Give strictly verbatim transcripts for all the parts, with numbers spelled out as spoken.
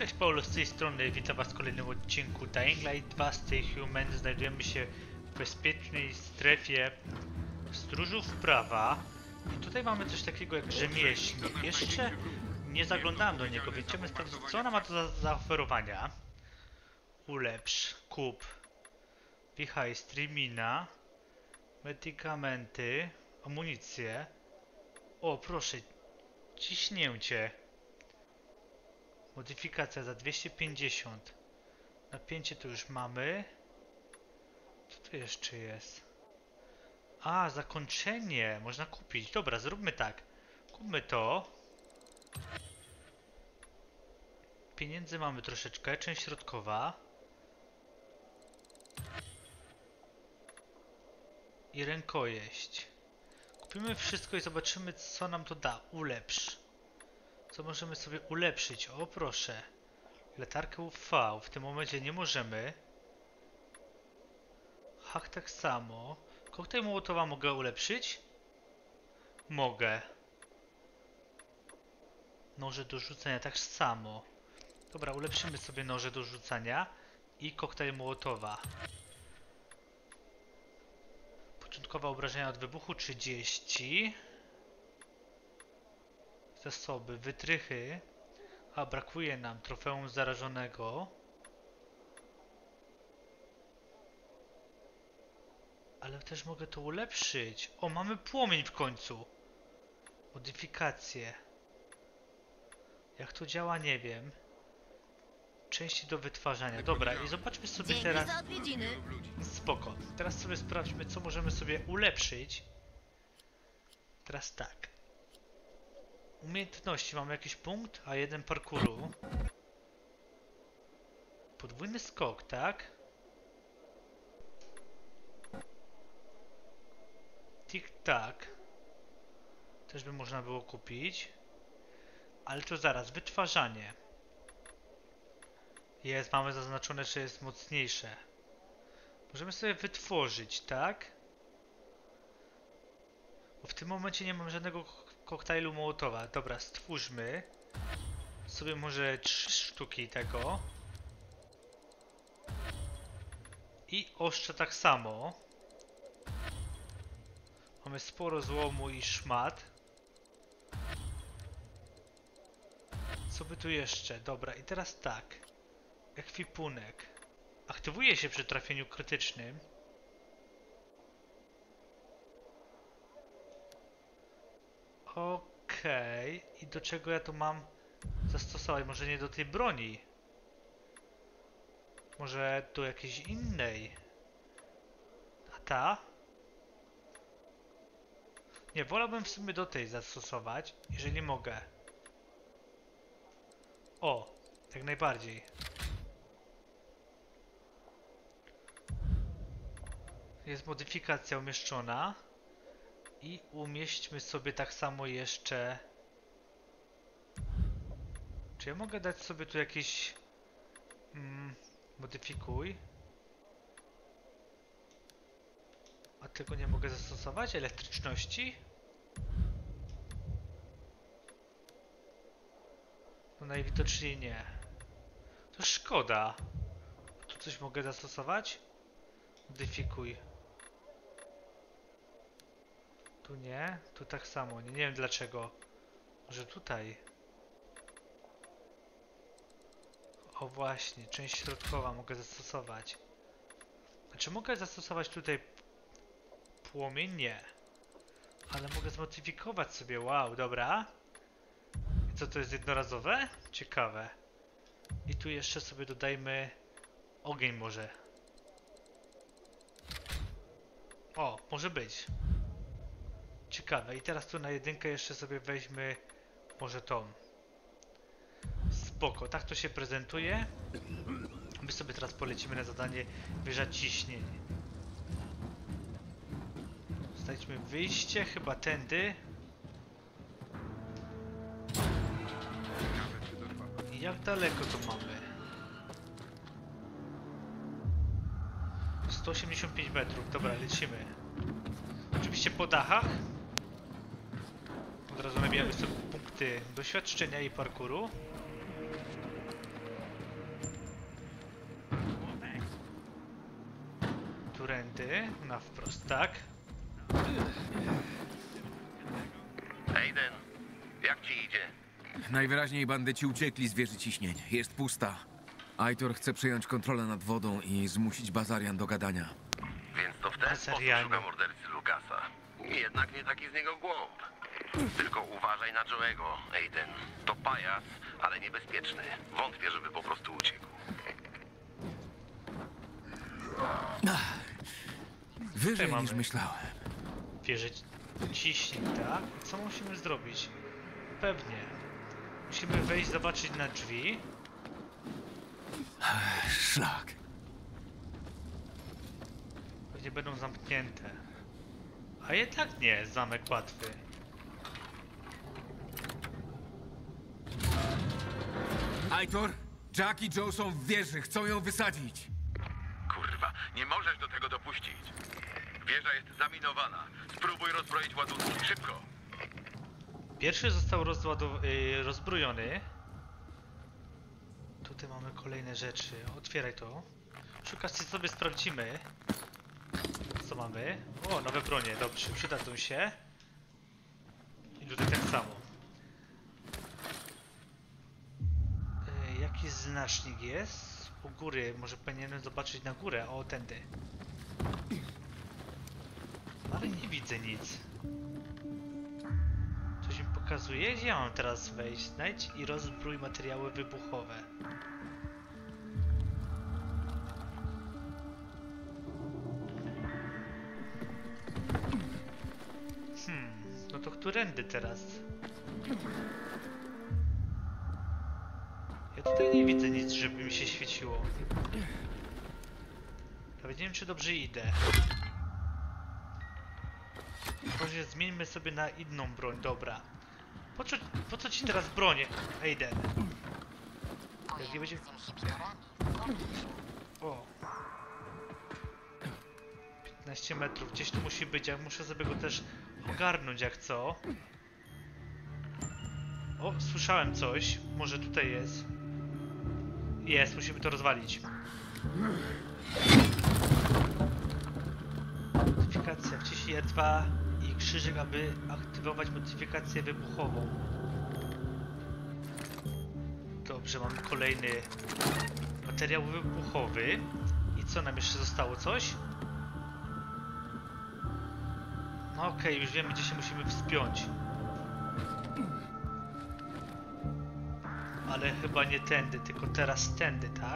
Cześć, Paulo z tej strony, witam was w kolejnym odcinku Dying Light dwa Stay Human. Znajdujemy się w bezpiecznej strefie stróżów prawa i tutaj mamy coś takiego jak rzemieślnik. Jeszcze nie zaglądałem do niego, więc chciałbym sprawdzić, co ona ma do za zaoferowania. Ulepsz, kup, wichaj, streamina, medykamenty, amunicję. O, proszę, ciśnięcie. Modyfikacja za dwieście pięćdziesiąt. Napięcie to już mamy. Co tu jeszcze jest? A, zakończenie. Można kupić. Dobra, zróbmy tak. Kupmy to. Pieniędzy mamy troszeczkę. Część środkowa. I rękojeść. Kupimy wszystko i zobaczymy, co nam to da. Ulepsz. Co możemy sobie ulepszyć? O, proszę. Latarkę U V. W tym momencie nie możemy. Hak tak samo. Koktajl Mołotowa mogę ulepszyć? Mogę. Noże do rzucania tak samo. Dobra, ulepszymy sobie noże do rzucania i koktajl Mołotowa. Początkowe obrażenia od wybuchu trzydzieści. Zasoby, wytrychy. A, brakuje nam trofeum zarażonego. Ale też mogę to ulepszyć. O, mamy płomień w końcu. Modyfikacje. Jak to działa, nie wiem. Części do wytwarzania. Dobra, i zobaczmy sobie teraz. Spoko. Teraz sobie sprawdźmy, co możemy sobie ulepszyć. Teraz tak. Umiejętności. Mamy jakiś punkt, a jeden parkouru. Podwójny skok, tak? Tik-tak. Też by można było kupić. Ale to zaraz. Wytwarzanie. Jest, mamy zaznaczone, że jest mocniejsze. Możemy sobie wytworzyć, tak? Bo w tym momencie nie mam żadnego koktajlu Mołotowa. Dobra, stwórzmy sobie może trzy sztuki tego. I ostrze tak samo. Mamy sporo złomu i szmat. Co by tu jeszcze? Dobra, i teraz tak. Ekwipunek. Aktywuje się przy trafieniu krytycznym. Okej. Okay. I do czego ja to mam zastosować? Może nie do tej broni. Może do jakiejś innej. A ta? Nie, wolałbym w sumie do tej zastosować, jeżeli mogę. O, jak najbardziej. Jest modyfikacja umieszczona. I umieśćmy sobie tak samo jeszcze... Czy ja mogę dać sobie tu jakieś... Mm, modyfikuj. A tego nie mogę zastosować? Elektryczności? No najwidoczniej nie. To szkoda. Tu coś mogę zastosować? Modyfikuj. Tu nie, tu tak samo. Nie, nie wiem dlaczego. Może tutaj. O właśnie, część środkowa mogę zastosować. Znaczy mogę zastosować tutaj płomień? Nie. Ale mogę zmodyfikować sobie. Wow, dobra. I co to jest jednorazowe? Ciekawe. I tu jeszcze sobie dodajmy ogień może. O, może być. Ciekawe. I teraz tu na jedynkę jeszcze sobie weźmy może tą. Spoko. Tak to się prezentuje. My sobie teraz polecimy na zadanie wieża ciśnień. Znajdźmy wyjście. Chyba tędy. I jak daleko to mamy? sto osiemdziesiąt pięć metrów. Dobra, lecimy. Oczywiście po dachach. Od razu nabijamy sobie punkty doświadczenia i parkouru. tędy, na wprost, tak? Aiden, jak ci idzie? Najwyraźniej bandyci uciekli z wieży ciśnień. Jest pusta. Aitor chce przejąć kontrolę nad wodą i zmusić Bazarian do gadania. Więc to w ten sposób Bazarianie. szuka mordercy Lukasa. Jednak nie taki z niego głąb. Tylko uważaj na Joe'ego, Aiden. To pajac, ale niebezpieczny. Wątpię, żeby po prostu uciekł. Wyżej mamy. niż myślałem. Wierzę ciśnień, tak? Co musimy zrobić? Pewnie. Musimy wejść, zobaczyć na drzwi. Szlak. Pewnie będą zamknięte. A jednak nie, zamek łatwy. Aitor, Jack i Joe są w wieży. Chcą ją wysadzić. Kurwa, nie możesz do tego dopuścić. Wieża jest zaminowana. Spróbuj rozbroić ładunki. Szybko. Pierwszy został rozładow- yy, rozbrojony. Tutaj mamy kolejne rzeczy. Otwieraj to. Szukawcy sobie sprawdzimy. Co mamy? O, nowe bronie. Dobrze, przydadzą się. I tutaj tak samo. Yy, jaki znacznik jest? U góry. Może powinienem zobaczyć na górę. O, tędy. Ale nie widzę nic. Coś mi pokazuje? Gdzie ja mam teraz wejść? Znajdź i rozbrój materiały wybuchowe. Hmm, no to którędy teraz? Ja tutaj nie widzę nic, żeby mi się świeciło. Nawet nie wiem, czy dobrze idę. Może zmieńmy sobie na inną broń, dobra. Po co, po co ci teraz bronię, Aiden? Jak nie będzie... O. piętnaście metrów, gdzieś tu musi być, ja muszę sobie go też ogarnąć jak co. O, słyszałem coś, może tutaj jest. Jest, musimy to rozwalić. Modyfikacja, wciśnij R dwa i krzyżyk, aby aktywować modyfikację wybuchową. Dobrze, mamy kolejny materiał wybuchowy. I co nam jeszcze zostało? Coś? No okej, okay, już wiemy, gdzie się musimy wspiąć. Ale chyba nie tędy, tylko teraz tędy, tak?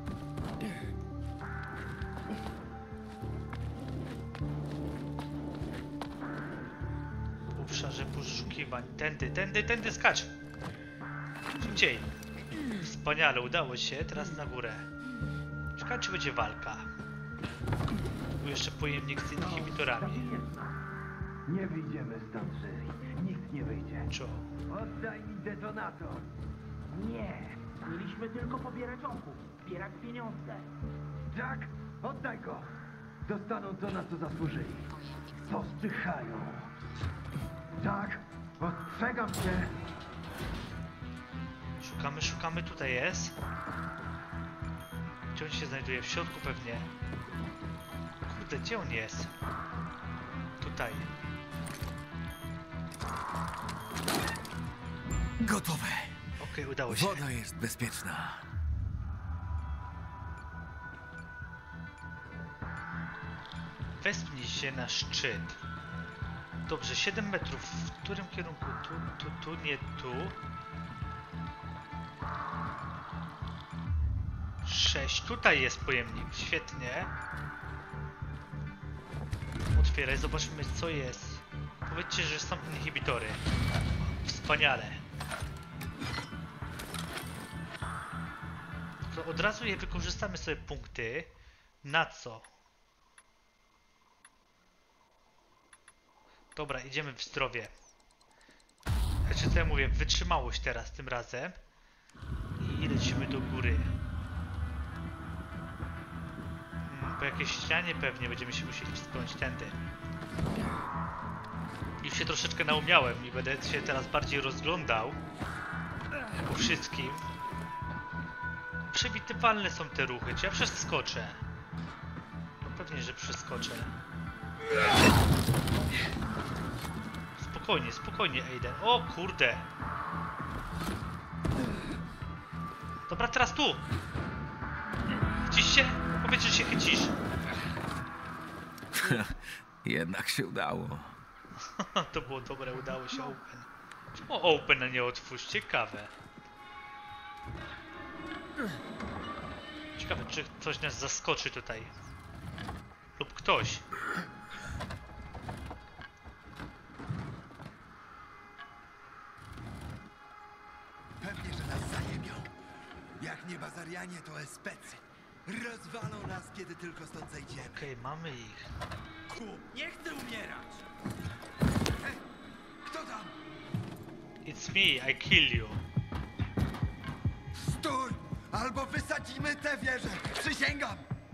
W obszarze poszukiwań. Tędy, tędy, tędy skacz! Szybciej! Wspaniale, udało się. Teraz na górę. Ciekawe, czy będzie walka. Tu jeszcze pojemnik z inhibitorami. Nie wyjdziemy stąd żywi. Nikt nie wyjdzie. Czo? Oddaj mi detonator. Nie, mieliśmy tylko pobierać okup, zbierać pieniądze. Jack, oddaj go. Dostaną to, na co zasłużyli. Powstychają. Jack, ostrzegam cię. Szukamy, szukamy. Tutaj jest. Gdzie on się znajduje? W środku pewnie. Kurde, gdzie on jest? Tutaj. Gotowe. Okej, okay, udało się. Woda jest bezpieczna. Wespnij się na szczyt. Dobrze, siedem metrów. W którym kierunku? Tu, tu, tu, nie tu. sześć. Tutaj jest pojemnik. Świetnie. Otwieraj, zobaczmy co jest. Powiedzcie, że są inhibitory. Wspaniale. To od razu je wykorzystamy sobie punkty. Na co? Dobra, idziemy w zdrowie. Znaczy co ja mówię, wytrzymałość teraz tym razem. I lecimy do góry. Hmm, po jakiejś ścianie pewnie będziemy się musieli wspiąć tędy. Już się troszeczkę naumiałem i będę się teraz bardziej rozglądał po wszystkim. Przewidywalne są te ruchy, czy ja przeskoczę? No Pewnie, że przeskoczę. Spokojnie, spokojnie, Aiden. O kurde! Dobra, teraz tu! Chycisz się? Powiedz, że się chycisz. Jednak się udało. To było dobre, udało się open. Czemu open, a nie otwórz? Ciekawe. Ciekawe, czy coś nas zaskoczy tutaj. Lub ktoś. Pewnie, że nas zajebią. Jak nie bazarianie, to especy. Rozwalą nas, kiedy tylko stąd zejdziemy. Okej, okay, mamy ich. Ku, nie chcę umierać! Hej, kto tam? It's me, I kill you. Stój! Albo wysadzimy tę wieżę! Przysięgam!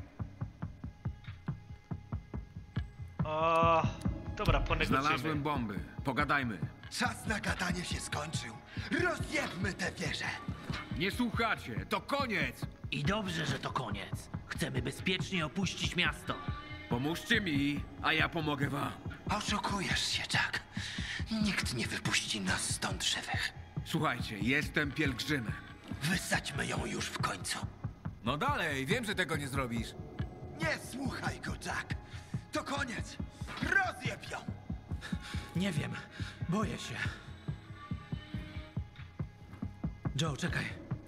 O, dobra, ponegocjujmy. Znalazłem bomby. Pogadajmy. Czas na gadanie się skończył. Rozjebmy tę wieżę! Nie słuchacie, to koniec! I dobrze, że to koniec. Chcemy bezpiecznie opuścić miasto. Pomóżcie mi, a ja pomogę wam. Oszukujesz się, Jack. Nikt nie wypuści nas stąd żywych. Słuchajcie, jestem pielgrzymem. Wysadźmy ją już w końcu. No dalej, wiem, że tego nie zrobisz. Nie słuchaj go, Jack. To koniec. Rozjeb ją! Nie wiem. Boję się. Joe, czekaj.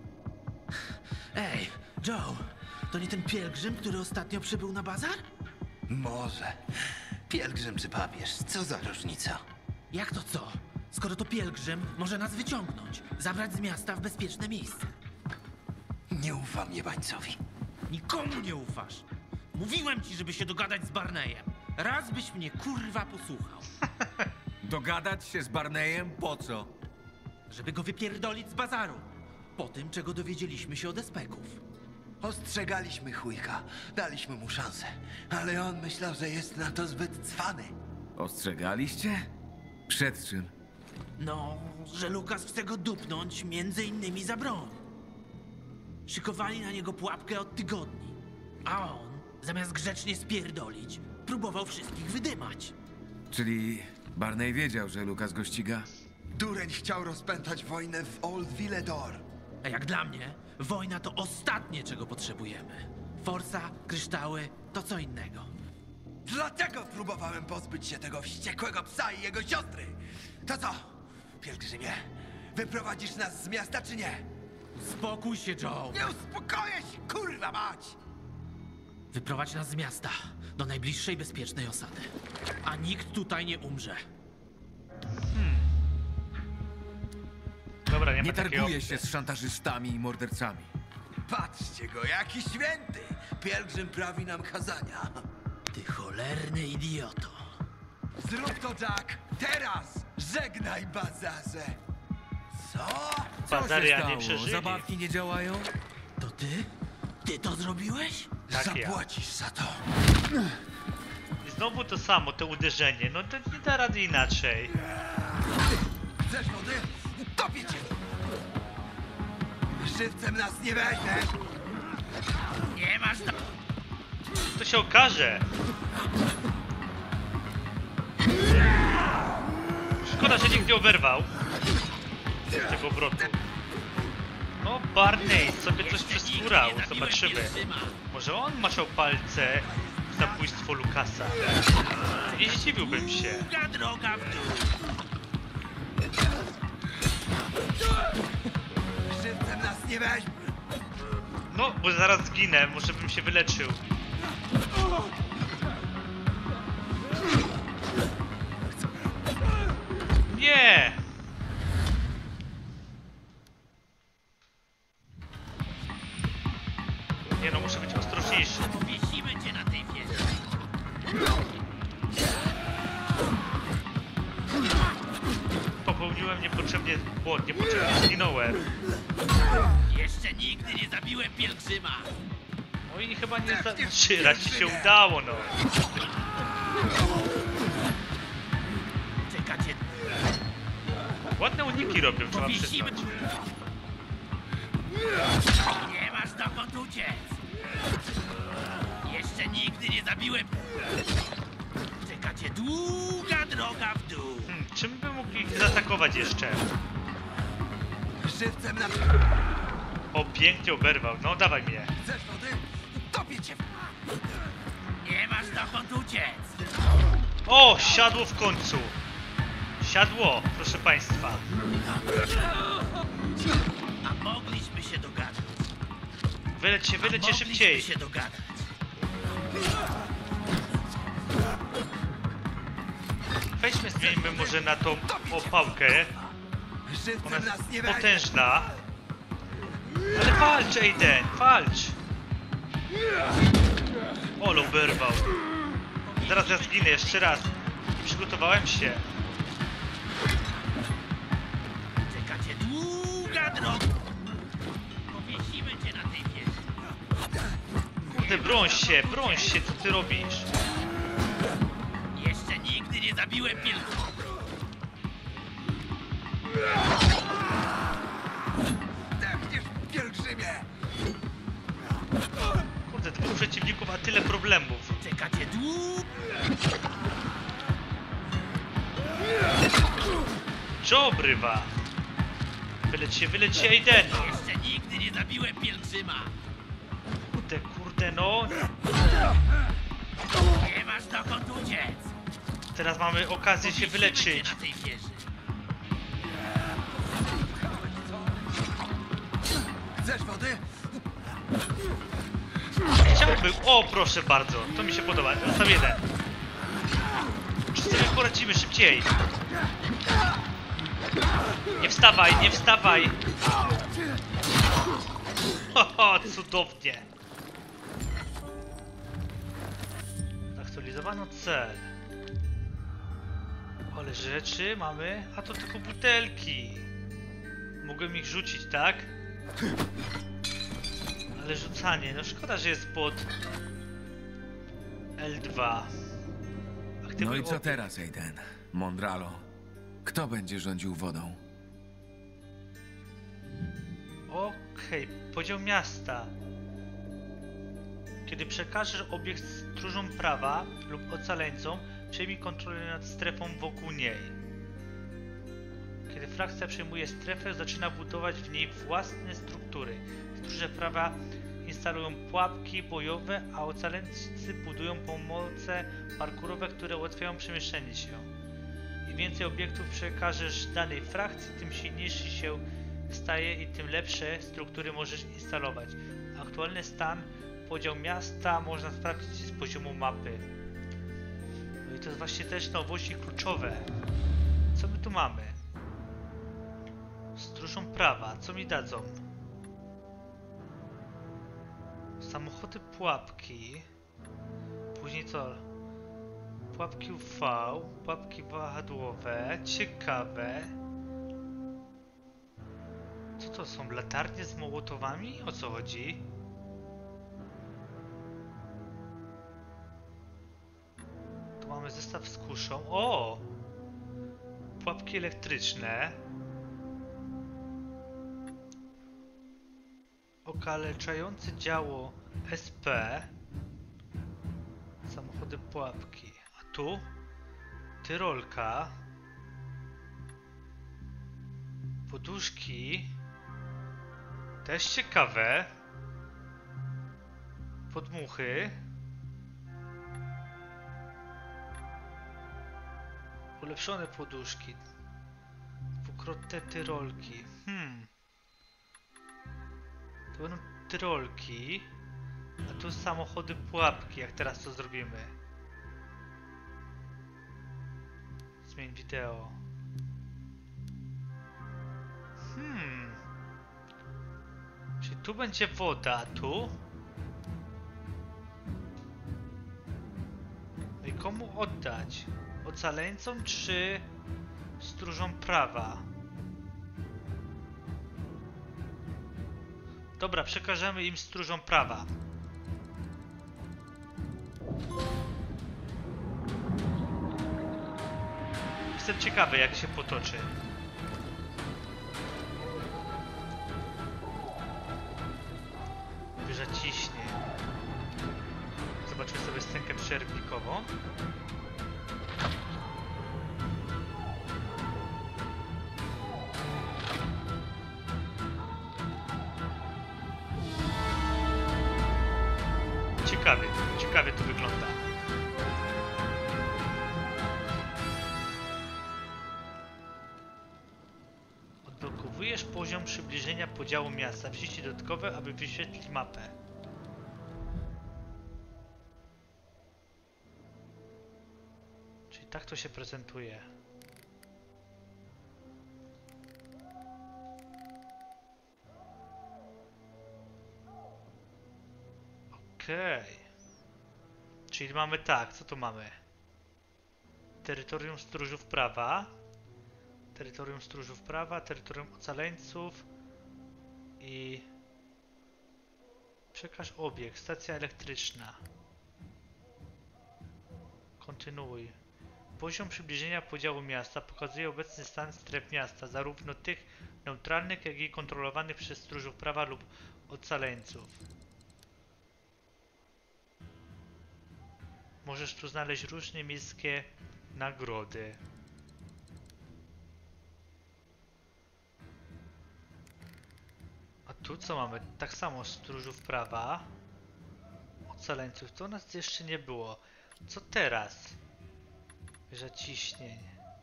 Ej, Joe. To nie ten pielgrzym, który ostatnio przybył na bazar? Może. Pielgrzym czy papież, co za różnica? Jak to co? Skoro to pielgrzym, może nas wyciągnąć. Zabrać z miasta w bezpieczne miejsce. Nie ufam jebańcowi. Nikomu nie ufasz. Mówiłem ci, żeby się dogadać z Barneyem. Raz byś mnie kurwa posłuchał. Dogadać się z Barneyem? Po co? Żeby go wypierdolić z bazaru. Po tym, czego dowiedzieliśmy się od espeków. Ostrzegaliśmy chujka, daliśmy mu szansę, ale on myślał, że jest na to zbyt cwany. Ostrzegaliście? Przed czym? No, że Lukas chce go dupnąć między innymi za broń. Szykowali na niego pułapkę od tygodni. A on, zamiast grzecznie spierdolić, próbował wszystkich wydymać. Czyli Barney wiedział, że Lukas go ściga? Dureń chciał rozpętać wojnę w Old Villedor. A jak dla mnie, wojna to ostatnie, czego potrzebujemy. Forsa, kryształy, to co innego. Dlatego próbowałem pozbyć się tego wściekłego psa i jego siostry. To co, pielgrzymie? Wyprowadzisz nas z miasta, czy nie? Spokój się, Joe. Nie uspokoję się, kurwa mać! Wyprowadź nas z miasta, do najbliższej bezpiecznej osady. A nikt tutaj nie umrze. Dobra, nie ma Nie takiej targuje opcji. się z szantażystami i mordercami. Patrzcie go, jaki święty! Pielgrzym prawi nam kazania. Ty cholerny idioto. Zrób to, Jack! Teraz! Żegnaj, bazarze! Co? Co się Bazarianie stało? przeżyli. Zabawki nie działają? To ty? Ty to zrobiłeś? Tak, ja. Zapłacisz za to. I znowu to samo, to uderzenie. No to nie da rady inaczej. Chcesz wody? Topię cię! Żywcem nas nie weźmiesz! Nie masz na... To się okaże. Szkoda, że nikt nie oberwał tego obrotu. No, Barney sobie coś przeskórał. Zobaczymy. Może on maczał palce w zabójstwo Lukasa. Nie zdziwiłbym się. Długa droga w dół. Żywcem nas nie weźmiesz! No, bo zaraz zginę. Może bym się wyleczył. Nie! Nie no, muszę być ostrożniejszy. Powiesimy cię na tej wieży. Popełniłem niepotrzebnie błąd, niepotrzebnie zginąłem. Jeszcze nigdy nie zabiłem pielgrzyma. No i chyba nie za... Trzy raz ci się udało, no. Czekacie. Ładne uniki robią, trzeba Powiesimy. przyznać. Nie masz dokąd uciec. Jeszcze nigdy nie zabiłem... Czeka cię długa droga w dół. Hmm, czym by mogli ich zaatakować jeszcze? Żywcem na... O, pięknie oberwał. No, dawaj mnie. Chcesz wody? Topię cię! Nie masz dokąd uciec. O, siadło w końcu. Siadło, proszę państwa. A mogliśmy się dogadać. Wyleć się, wyleć się szybciej. Mogliśmy się dogadać. Weźmy, zmieńmy może na tą opałkę. Ona Żywcem jest nas nie weźmie! potężna. Ale walcz, Aiden, walcz. O, oberwał. Zaraz ja zginę jeszcze raz. Przygotowałem się. Czeka cię długa droga. Powiesimy cię na tej wieży. Kurde, broń się, broń się, co ty robisz? Jeszcze nigdy nie zabiłem pielgrzyma. Depniesz, pielgrzymie! Kurde, dwóch przeciwników, a tyle problemów. Czeka cię długa... Joe obrywa. Wyleć się, wyleć się, Aiden. Jeszcze nigdy nie zabiłem pielgrzyma. Kurde, kurde, no. Nie masz dokąd uciec. Teraz mamy okazję się Powiesimy cię wyleczyć. na tej wieży. Chcesz wody? Chciałbym... O, proszę bardzo. To mi się podoba. Zostaw jeden. Czy sobie poradzimy szybciej? Nie wstawaj, nie wstawaj. Ho, ho, cudownie. Zaktualizowano cel. Ale rzeczy mamy... A to tylko butelki. Mogłem ich rzucić, tak? Ale rzucanie, no szkoda, że jest pod L dwa. Aktywuj No i co ob- teraz, Aiden? Mondralo. Kto będzie rządził wodą? Okej, podział miasta. Kiedy przekażesz obiekt stróżom prawa lub ocaleńcom, przejmij kontrolę nad strefą wokół niej. Kiedy frakcja przejmuje strefę, zaczyna budować w niej własne struktury. Stróże prawa instalują pułapki bojowe, a ocaleńcy budują pomoce parkurowe, które ułatwiają przemieszczanie się. Im więcej obiektów przekażesz danej frakcji, tym silniejszy się staje i tym lepsze struktury możesz instalować. Aktualny stan, podział miasta można sprawdzić z poziomu mapy. No i to jest właśnie też nowości kluczowe. Co my tu mamy? Stróżą prawa, co mi dadzą? Samochody pułapki. Później co? Pułapki U V, pułapki wahadłowe, ciekawe. Co to są? Latarnie z mołotowami? O co chodzi? Tu mamy zestaw z kuszą. O! Pułapki elektryczne. Okaleczające działo S P. Samochody pułapki. A tu? Tyrolka. Poduszki. Też ciekawe. Podmuchy. Ulepszone poduszki. Dwukrotne tyrolki. Hmm. To będą tyrolki. A tu samochody pułapki, jak teraz to zrobimy. Zmień wideo. Hmm. Czyli tu będzie woda, a tu? No i komu oddać? Ocaleńcom czy stróżom prawa? Dobra, przekażemy im stróżom prawa. Jestem ciekawy, jak się potoczy. Wyża ciśnie. Zobacz, załatwię sobie scenkę przerwnikową. Ciekawie, ciekawie to wygląda. Odblokowujesz poziom przybliżenia podziału miasta. Wciśnij dodatkowe, aby wyświetlić mapę. Czyli tak to się prezentuje. Okej. Okay. Czyli mamy tak, co tu mamy? Terytorium Stróżów Prawa. Terytorium Stróżów Prawa, terytorium Ocaleńców i... Przekaż obiekt, stacja elektryczna. Kontynuuj. Poziom przybliżenia podziału miasta pokazuje obecny stan stref miasta, zarówno tych neutralnych, jak i kontrolowanych przez Stróżów Prawa lub Ocaleńców. Możesz tu znaleźć różne miejskie nagrody. A tu co mamy? Tak samo Stróżów Prawa, Ocaleńców. To nas jeszcze nie było. Co teraz? Wieża ciśnień.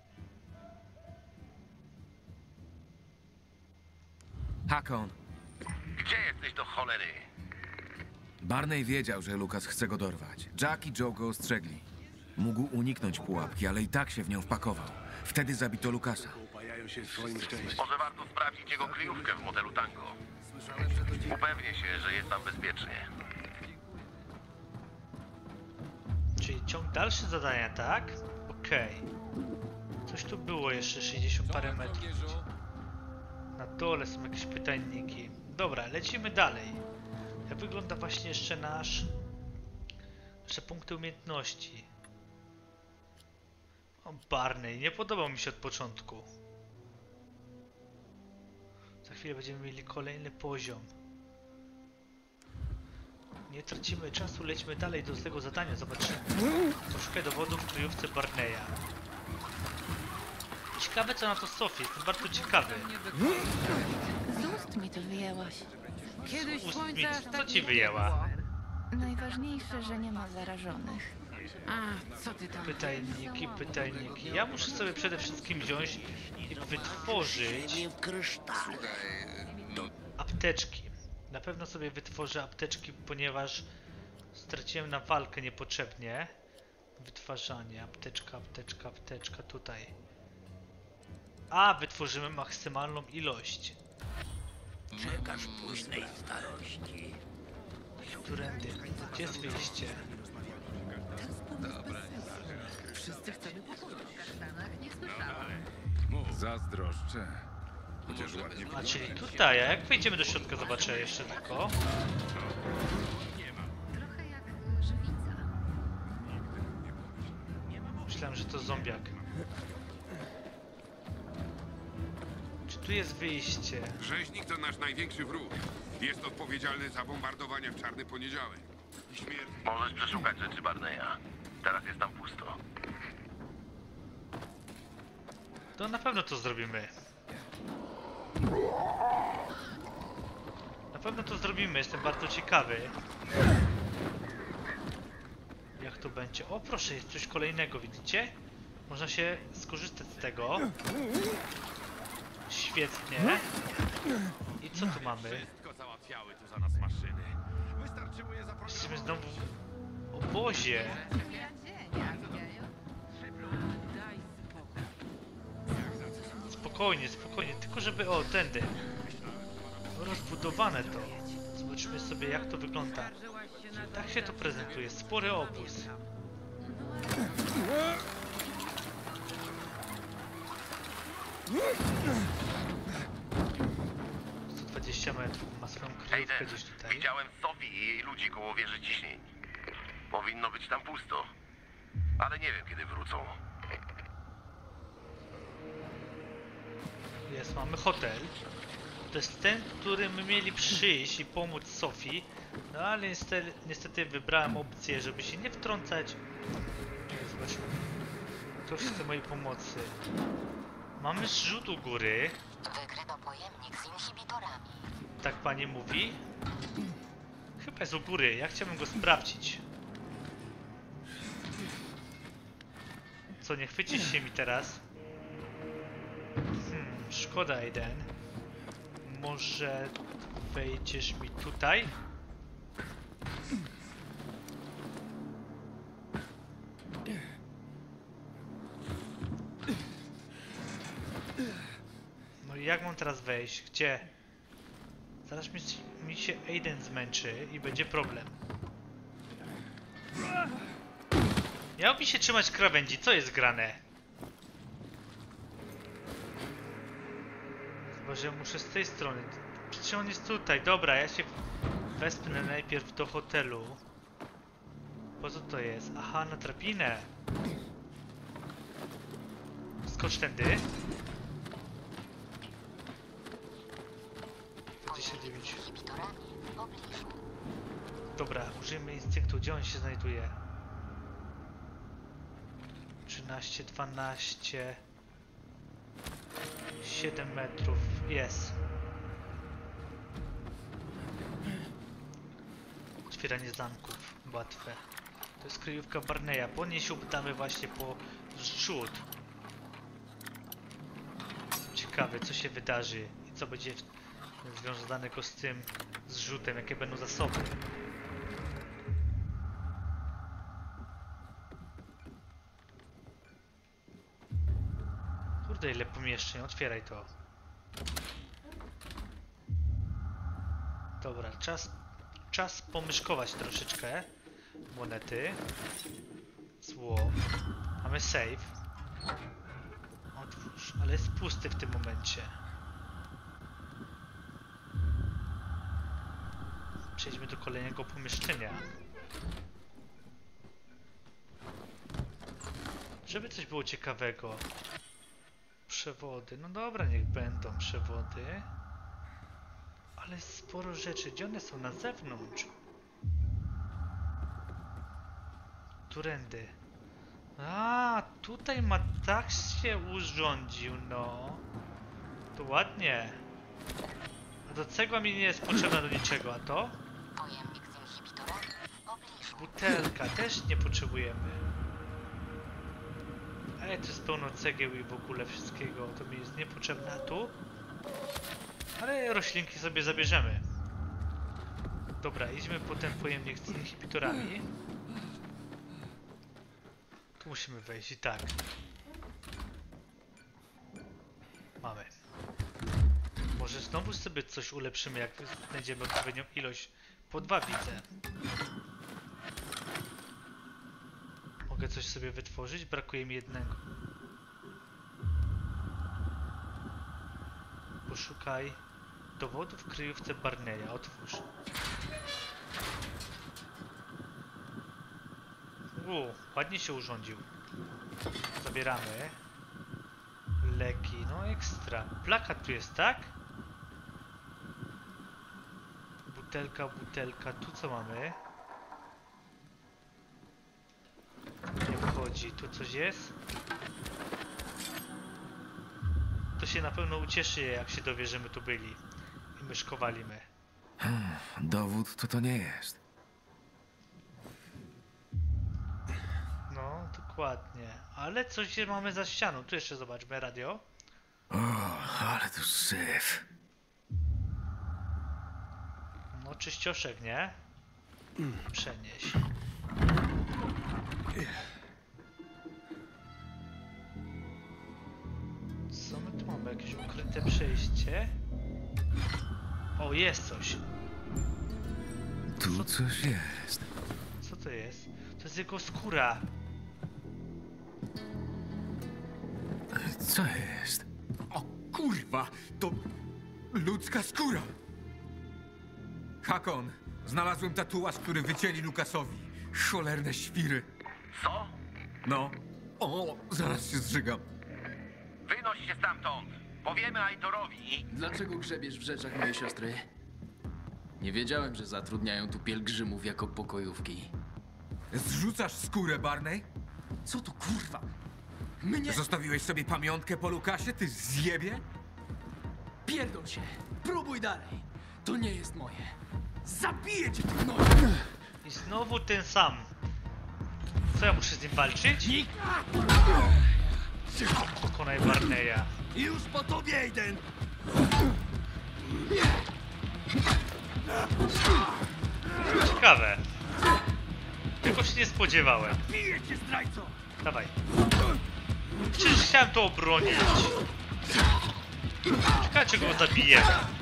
Hakon, Gdzie jesteś do cholery? Barney wiedział, że Lucas chce go dorwać. Jack i Joe go ostrzegli. Mógł uniknąć pułapki, ale i tak się w nią wpakował. Wtedy zabito Lucasa. Może warto sprawdzić jego kryjówkę w modelu Tango. Upewnię się, że jest tam bezpiecznie. Czyli ciąg dalszy zadania, tak? Okej. Coś tu było jeszcze, sześćdziesiąt parę metrów. Na dole są jakieś pytajniki. Dobra, lecimy dalej. Jak wygląda właśnie jeszcze nasz... Nasze punkty umiejętności. O, Barney, nie podobał mi się od początku. Za chwilę będziemy mieli kolejny poziom. Nie tracimy czasu, lećmy dalej do tego zadania, zobaczymy. Poszukaj dowodów w kryjówce Barneya. Ciekawe co na to Sophie, jestem bardzo ciekawy. Z ust mi to wyjęłaś. Z ust mi, co ci wyjęła? Najważniejsze, że nie ma zarażonych. A, co ty tam? Pytajniki, pytajniki. Ja muszę sobie przede wszystkim wziąć i wytworzyć apteczki. Na pewno sobie wytworzę apteczki, ponieważ straciłem na walkę niepotrzebnie. Wytwarzanie, apteczka, apteczka, apteczka tutaj. A, wytworzymy maksymalną ilość. Czekasz późnej starości. Którędy? Gdzie jest wyjście? Wszyscy chcemy Zazdroszczę. Chociaż ładnie A, czyli tutaj, a jak wejdziemy do środka, zobaczę jeszcze tylko. Trochę jak żywica. Myślałem, że to zombiak. Czy tu jest wyjście? Rzeźnik to nasz największy wróg. Jest odpowiedzialny za bombardowania w Czarny Poniedziałek. Śmierć. Możesz przeszukać rzeczy Barneya. Teraz jest tam pusto. To na pewno to zrobimy. Na pewno to zrobimy, jestem bardzo ciekawy. Jak to będzie? O proszę, jest coś kolejnego, widzicie? Można się skorzystać z tego. Świetnie. I co tu mamy? Wszystko załatwiały tu za nas maszyny. Wystarczyło je zaprogramować. Jesteśmy znowu w obozie. Daj spokój. Spokojnie, spokojnie, tylko żeby... O, tędy. Rozbudowane to. Zobaczmy sobie jak to wygląda. Tak się to prezentuje, spory obóz. sto dwadzieścia metrów, ma swoją kryjówkę Aiden, gdzieś tutaj. widziałem Sophie i jej ludzi koło wieży ciśnień. Powinno być tam pusto. Ale nie wiem, kiedy wrócą. Jest, mamy hotel. To jest ten, który my mieli przyjść i pomóc Sofii. No ale niestety, niestety wybrałem opcję, żeby się nie wtrącać. Zobacz. Ktoś chce mojej pomocy. Mamy zrzut u góry. Wykryto pojemnik z inhibitorami. Tak pani mówi? Chyba jest u góry. Ja chciałbym go sprawdzić. Co, nie chwycisz się mi teraz? Hmm, szkoda, Aiden. Może wejdziesz mi tutaj? No i jak mam teraz wejść? Gdzie? Zaraz mi, mi się Aiden zmęczy i będzie problem. Miał mi się trzymać krawędzi, co jest grane? Chyba, że muszę z tej strony. Przecież on jest tutaj, dobra, ja się wespnę najpierw do hotelu. Po co to jest? Aha, na drabinę. Skocz tędy. dwadzieścia dziewięć. Dobra, użyjmy instynktu. Gdzie on się znajduje? trzynaście, dwanaście, siedem metrów. Jest. Otwieranie zamków. Łatwe. To jest kryjówka Barneya. Po niej się udamy właśnie po zrzut. Ciekawe, co się wydarzy i co będzie związanego z tym zrzutem, jakie będą zasoby. Kurde, ile pomieszczeń, otwieraj to. Dobra, czas, czas pomyszkować troszeczkę. Monety. Zło. Mamy save. Otwórz, ale jest pusty w tym momencie. Przejdźmy do kolejnego pomieszczenia. Żeby coś było ciekawego. Przewody. No dobra, niech będą przewody. Ale sporo rzeczy. Gdzie one są? Na zewnątrz. Turędy. A, tutaj ma tak się urządził, no. To ładnie. A do cegła mi nie jest potrzebna do niczego, a to? Pojemnik z inhibitorami w pobliżu. Butelka też nie potrzebujemy. Ale to jest pełno cegieł i w ogóle wszystkiego. To mi jest niepotrzebne, a tu? Ale roślinki sobie zabierzemy. Dobra, idźmy po ten pojemnik z inhibitorami. Tu musimy wejść i tak. Mamy. Może znowu sobie coś ulepszymy, jak znajdziemy odpowiednią ilość. Po dwa widzę. Mogę coś sobie wytworzyć? Brakuje mi jednego. Poszukaj dowodów w kryjówce Barneya. Otwórz. U, ładnie się urządził. Zabieramy. Leki, no ekstra. Plakat tu jest, tak? Butelka, butelka. Tu co mamy? Nie wchodzi. Tu coś jest? To się na pewno ucieszy, jak się dowie, że my tu byli. I myszkowaliśmy. Hmm, dowód to to nie jest. No, dokładnie. Ale coś mamy za ścianą. Tu jeszcze zobaczmy radio. O, ale tu syf. No, czyścioszek, nie? Przenieś. Co my tu mamy? Jakieś ukryte przejście? O, jest coś. Tu coś jest. Co to jest? To jest jego skóra. Co jest? O kurwa, to ludzka skóra. Hakon, znalazłem tatuaż, który wycięli Lukasowi. Cholerne świry. Co? No. O, zaraz się zżygam. Wynoś się stamtąd! Powiemy Aitorowi. Dlaczego grzebiesz w rzeczach mojej siostry? Nie wiedziałem, że zatrudniają tu pielgrzymów jako pokojówki. Zrzucasz skórę, Barney? Co to kurwa? Mnie... Zostawiłeś sobie pamiątkę po Lukasie, ty zjebie? Pierdol się! Próbuj dalej! To nie jest moje! Zabiję cię, ty gnoju! I znowu ten sam. Co ja muszę z nim walczyć? Pokonaj Barneya. Już po tobie, Aiden! Ciekawe. Tego się nie spodziewałem. Biję cię, zdrajco! Dawaj. Przecież chciałem to obronić. Ciekawe, czego go zabiję.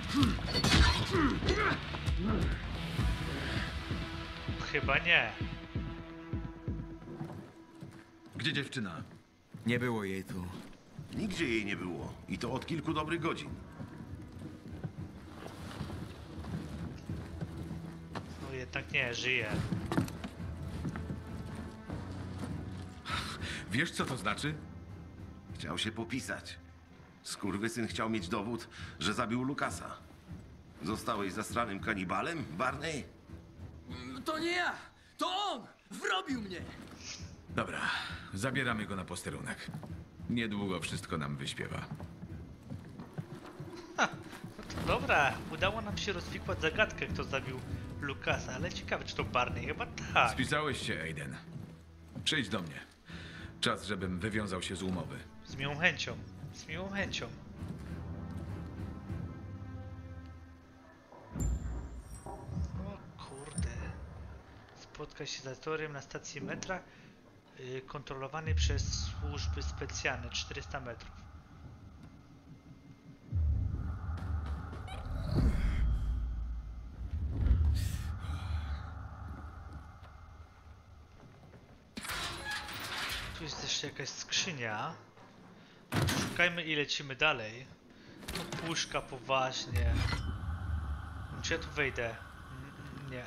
Chyba nie. Gdzie dziewczyna? Nie było jej tu. Nigdzie jej nie było. I to od kilku dobrych godzin. No jednak nie, żyje. Wiesz, co to znaczy? Chciał się popisać. Skurwysyn chciał mieć dowód, że zabił Lukasa. Zostałeś zastranym kanibalem, Barney? To nie ja! To on! Wrobił mnie! Dobra, zabieramy go na posterunek. Niedługo wszystko nam wyśpiewa. Ha, no to dobra, udało nam się rozwikłać zagadkę, kto zabił Lukasa, ale ciekawe, czy to Barney? Chyba tak. Spisałeś się, Aiden. Przyjdź do mnie. Czas, żebym wywiązał się z umowy. Z miłą chęcią. Z miłą chęcią. O kurde. Spotkaj się z Atorem na stacji metra yy, kontrolowanej przez służby specjalne. czterysta metrów. Tu jest jeszcze jakaś skrzynia. Szukajmy i lecimy dalej. No puszka poważnie. Czy ja tu wejdę? Mm, nie.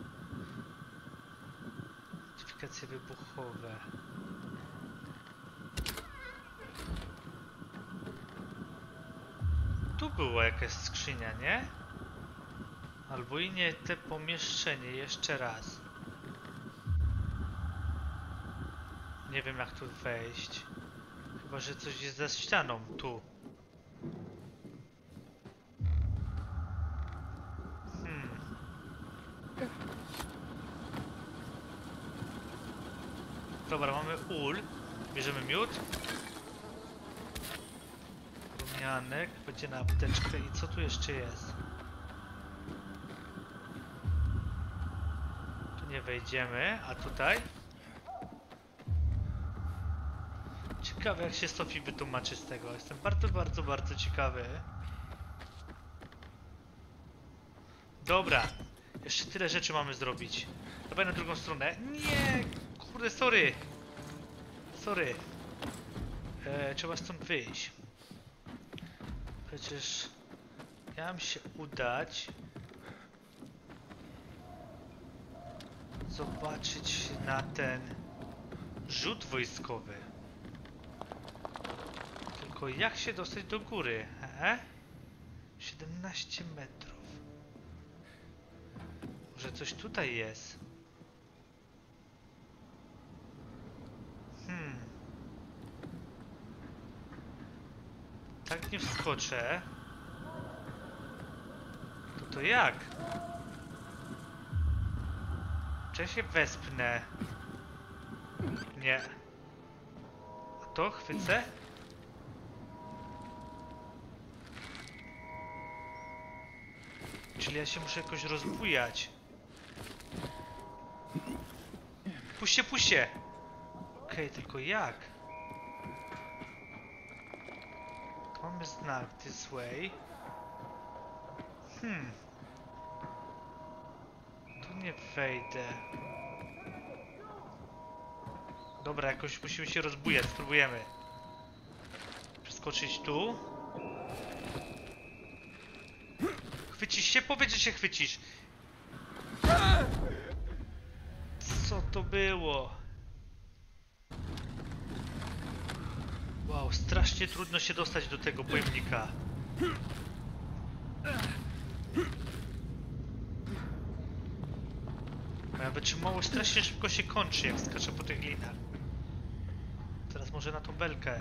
Modyfikacje wybuchowe. Tu była jakaś skrzynia, nie? Albo i nie te pomieszczenie, jeszcze raz. Nie wiem jak tu wejść. Chyba, że coś jest za ścianą, tu. Hmm. Dobra, mamy ul. Bierzemy miód. Rumianek, będzie na apteczkę. I co tu jeszcze jest? Tu nie wejdziemy, a tutaj? Ciekawe, jak się Sophie wytłumaczy z tego. Jestem bardzo, bardzo, bardzo ciekawy. Dobra. Jeszcze tyle rzeczy mamy zrobić. Dawaj na drugą stronę. Nie! Kurde, sorry! Sorry. E, trzeba stąd wyjść. Przecież... Miałem się udać... Zobaczyć na ten... rzut wojskowy. Tylko jak się dostać do góry? He? siedemnaście metrów. Może coś tutaj jest? Hmm. Tak nie wskoczę. To to jak? Czy ja się wespnę? Nie. A to chwycę? Czyli ja się muszę jakoś rozbujać. Puśćcie, puśćcie! Okej, okay, tylko jak? Tu mamy znak this way. Hmm. Tu nie wejdę. Dobra, jakoś musimy się rozbujać, spróbujemy. Przeskoczyć tu. Chwycisz się? Powiedz, że się chwycisz. Co to było? Wow, strasznie trudno się dostać do tego pojemnika. Moja wytrzymałość strasznie szybko się kończy, jak skaczę po tych linach. Teraz może na tą belkę.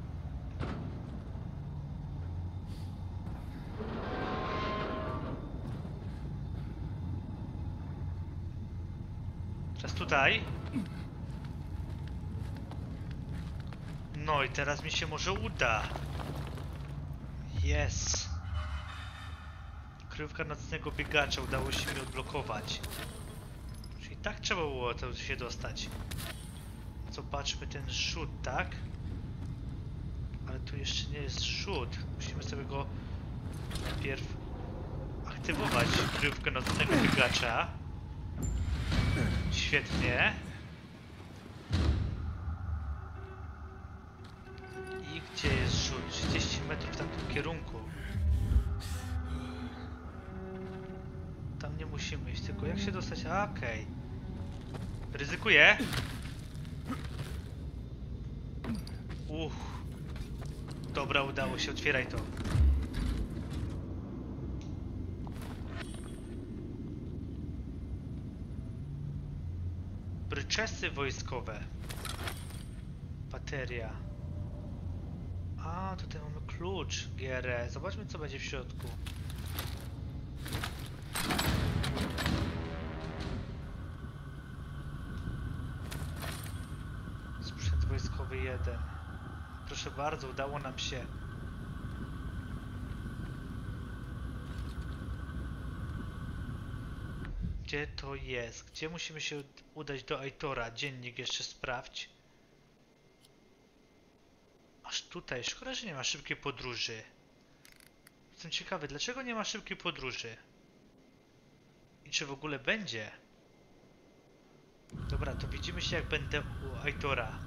Teraz tutaj. No i teraz mi się może uda. Yes. Kryjówka nocnego biegacza udało się mi odblokować. Czyli tak trzeba było to się dostać. Zobaczmy ten rzut, tak? Ale tu jeszcze nie jest rzut. Musimy sobie go najpierw aktywować. Kryjówkę nocnego biegacza. Świetnie. I gdzie jest rzut? trzydzieści metrów w tamtym kierunku. Tam nie musimy iść, tylko jak się dostać? A, okej. Okay. Ryzykuję. Uff. Dobra, udało się, otwieraj to. Bryczesy wojskowe. Bateria. A, tutaj mamy klucz G R E. Zobaczmy, co będzie w środku. Sprzęt wojskowy jeden. Proszę bardzo, udało nam się. Gdzie to jest? Gdzie musimy się udać do Aitora? Dziennik jeszcze sprawdź. Aż tutaj. Szkoda, że nie ma szybkiej podróży. Jestem ciekawy, dlaczego nie ma szybkiej podróży? I czy w ogóle będzie? Dobra, to widzimy się, jak będę u Aitora.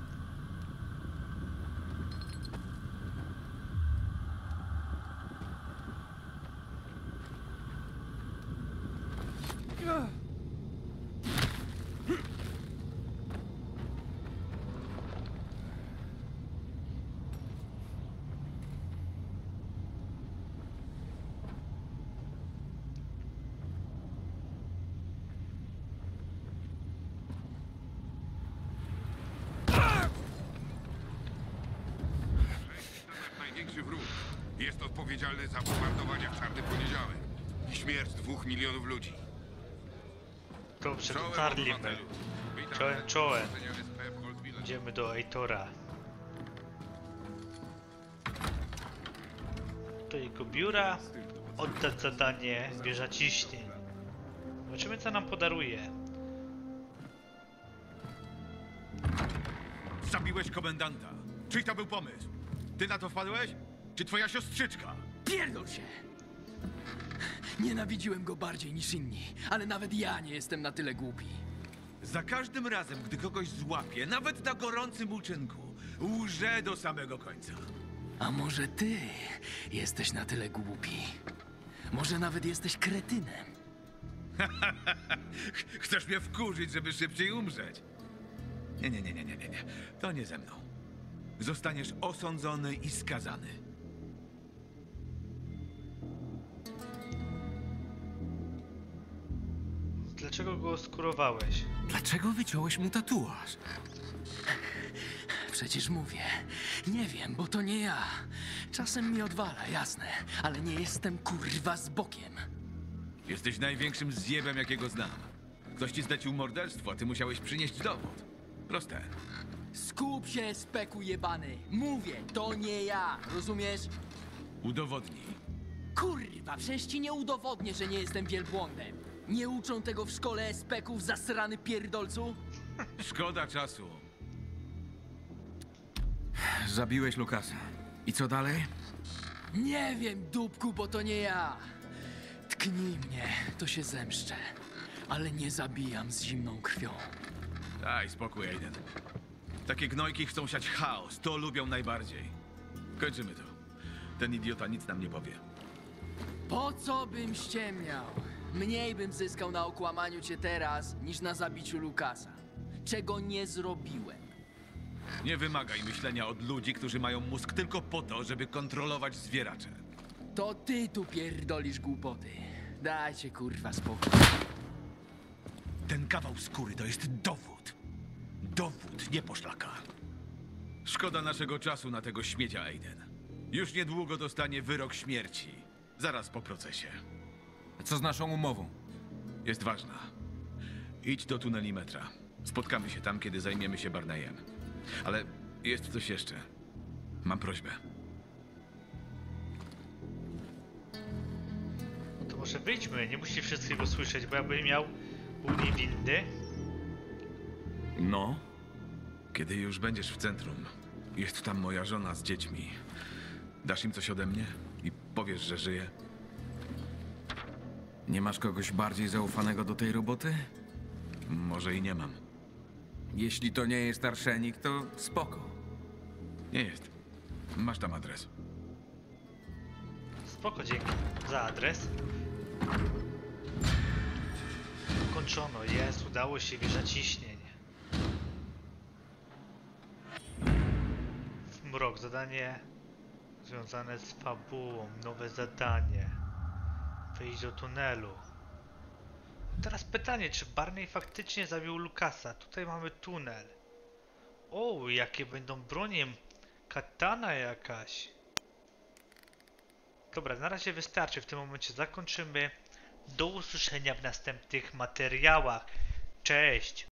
Największy wróg. Jest odpowiedzialny za bombardowania w Czarny Poniedziałek i śmierć dwóch milionów ludzi. Dobrze, dotarliśmy. Czołem, czołem. Idziemy do Aitora. Do jego biura. Oddać zadanie wieża ciśnień. Zobaczymy, co nam podaruje. Zabiłeś komendanta. Czyj to był pomysł? Ty na to wpadłeś? Czy twoja siostrzyczka? Pierdol się! Nienawidziłem go bardziej niż inni, ale nawet ja nie jestem na tyle głupi. Za każdym razem, gdy kogoś złapię, nawet na gorącym uczynku, łżę do samego końca. A może ty jesteś na tyle głupi? Może nawet jesteś kretynem? Chcesz mnie wkurzyć, żeby szybciej umrzeć? Nie, nie, nie, nie, nie, nie. To nie ze mną. Zostaniesz osądzony i skazany. Dlaczego go oskurowałeś? Dlaczego wyciąłeś mu tatuaż? Przecież mówię. Nie wiem, bo to nie ja. Czasem mi odwala, jasne, ale nie jestem kurwa z bokiem. Jesteś największym zjebem, jakiego znam. Ktoś ci zlecił morderstwo, a ty musiałeś przynieść dowód. Proste. Skup się, speku jebany. Mówię, to nie ja, rozumiesz? Udowodnij. Kurwa, przecież ci nie udowodnię, że nie jestem wielbłądem. Nie uczą tego w szkole espeków, zasrany pierdolcu? Szkoda czasu. Zabiłeś Lukasa. I co dalej? Nie wiem, dupku, bo to nie ja. Tknij mnie, to się zemszczę. Ale nie zabijam z zimną krwią. Daj spokój, Aiden. Takie gnojki chcą siać chaos, to lubią najbardziej. Kończymy to. Ten idiota nic nam nie powie. Po co bym ściemniał? Mniej bym zyskał na okłamaniu cię teraz, niż na zabiciu Lukasa. Czego nie zrobiłem. Nie wymagaj myślenia od ludzi, którzy mają mózg tylko po to, żeby kontrolować zwieracze. To ty tu pierdolisz głupoty. Dajcie kurwa spokój. Ten kawał skóry to jest dowód. Dowód, nie poszlaka. Szkoda naszego czasu na tego śmiecia, Aiden. Już niedługo dostanie wyrok śmierci. Zaraz po procesie. Co z naszą umową? Jest ważna. Idź do tuneli metra. Spotkamy się tam, kiedy zajmiemy się Barneyem. Ale jest coś jeszcze. Mam prośbę. No to może wyjdźmy, nie musi wszystkiego słyszeć, bo jakby miał był niewinny. No? Kiedy już będziesz w centrum, jest tam moja żona z dziećmi. Dasz im coś ode mnie i powiesz, że żyje? Nie masz kogoś bardziej zaufanego do tej roboty? Może i nie mam. Jeśli to nie jest Arszenik, to spoko. Nie jest. Masz tam adres. Spoko, dzięki za adres. Ukończono, jest, udało się, wieża ciśnień. Mrok, zadanie związane z fabułą, nowe zadanie. Wyjść do tunelu. Teraz pytanie, czy Barney faktycznie zabił Lucasa? Tutaj mamy tunel. O, jakie będą bronie. Katana jakaś. Dobra, na razie wystarczy. W tym momencie zakończymy. Do usłyszenia w następnych materiałach. Cześć!